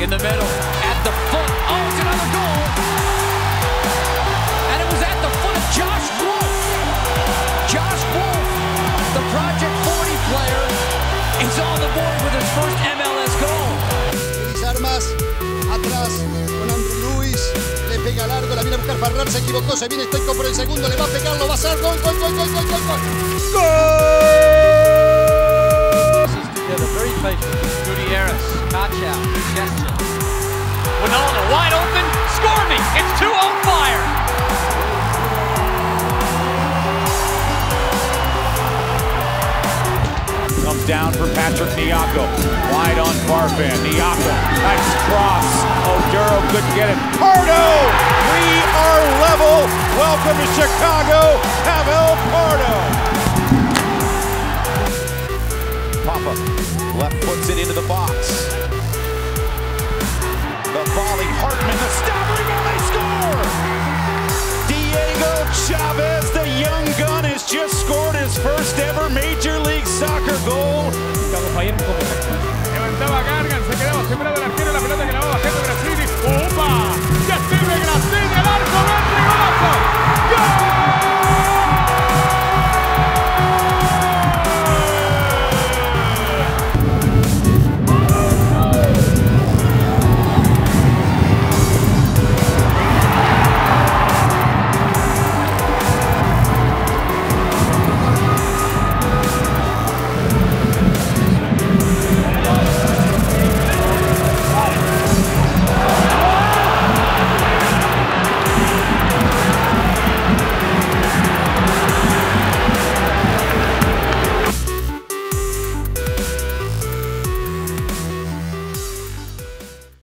in the middle, at the foot. Oh, it's another goal. And it was at the foot of Josh Wolf. Josh Wolf, the Project 40 player, is on the board with his first MLS goal. Luis Armas, atrás con Andrew Lewis, le pega largo, la viene a buscar Farrar, se equivocó, se viene Stoico por el segundo, le va a pegar, lo va a hacer, gol, gol, gol, gol, gol, gol, gol. Together, very patient. Gutierrez, Kacha, Chester. Winalda wide open, score me. It's 2 on fire. Comes down for Patrick Nyako. Wide on Farfan. Nyako. Nice cross. Oduro couldn't get it. Pardo! We are level. Welcome to Chicago. Pavel Pardo. Papa left puts it into the box. The volley. Hartman, the stop. Rebound. They score! Diego Chavez, the young gun, has just scored his first ever Major League Soccer goal. Levantaba Gargan, se quedaba sembrado el arquero, la pelota que la va bajando Gracilis. ¡Opa! ¡Ya se ve Gracilis!